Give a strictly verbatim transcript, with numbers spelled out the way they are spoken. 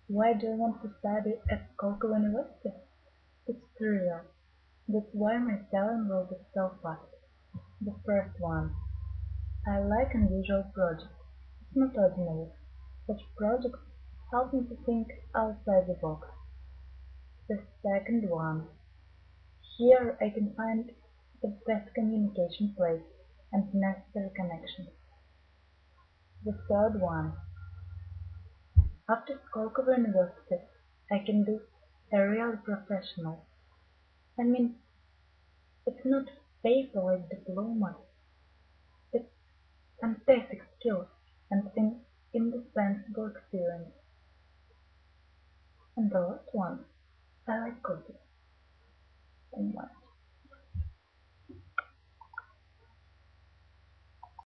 Why do I want to study at Skolkovo University? It's trivial. That's why my telling will be so fast. The first one. I like unusual projects. It's not ordinary. Such projects help me to think outside the box. The second one. Here I can find the best communication place and necessary connections. The third one. After Skolkovo University, I can be a real professional. I mean, it's not paper-like diploma. It's fantastic skills and an indispensable experience. And the last one, I like cooking. And